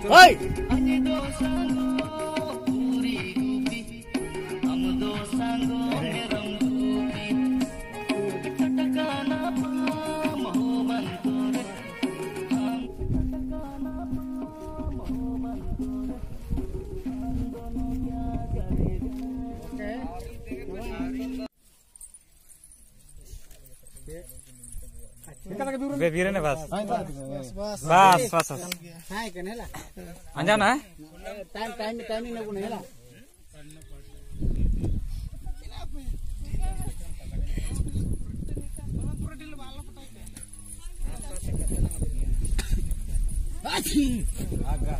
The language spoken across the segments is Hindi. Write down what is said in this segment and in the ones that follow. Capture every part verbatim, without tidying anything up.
ओए बेबीरे ने बस बस बस बस हां केनेला अंजाना है टाइम टाइम टाइमिंग न गुनेला आजी आगा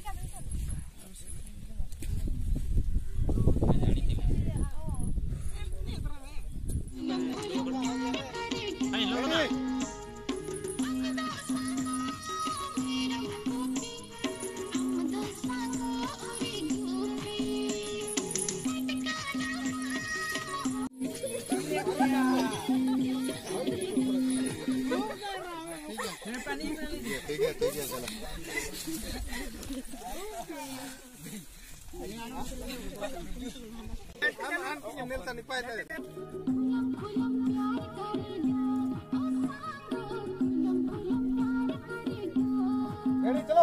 ठीक है ठीक है चलो रेडी चलो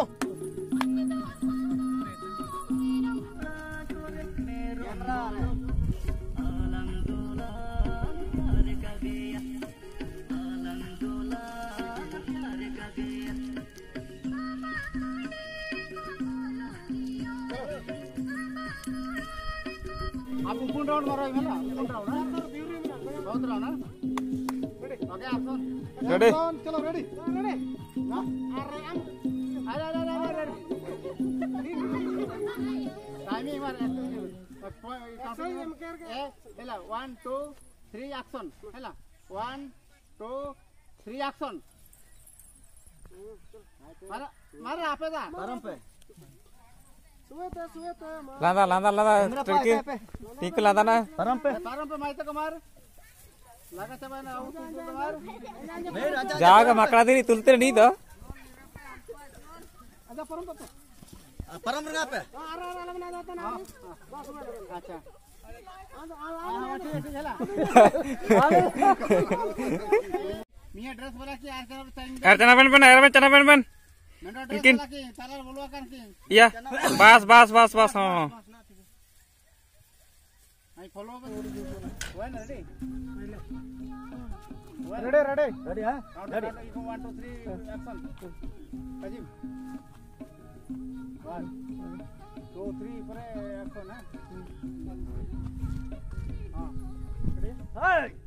आप ऊपर राउंड मारो है ना ऊपर राउंड ना बहुत राउंड ना रेडी ओके एक्शन रेडी चलो रेडी रेडी ना अरे हम अरे अरे अरे टाइमिंग मार ए हेला वन टू थ्री एक्शन हेला वन टू थ्री एक्शन मारा मारा आपे दा परम पे लादा लादा लादा ट्रिकी टिक लादा ना परम पे परम पे माइतो कमार लगा चबा ना आउट कमार जाग मकड़ा दी तुलते नहीं दो अच्छा परम पे परम रंगा पे अरे अरे लगना जाता ना अच्छा मिया ड्रेस वाला की यार अर्चना बन बन अर्चना बन बन लेकिन ताला बोलवा कर की या बस बस बस बस हां I follow one ready ready ready ready हां ready one two three action अजीम वन टू थ्री पर एक्शन है हां रेडी हाय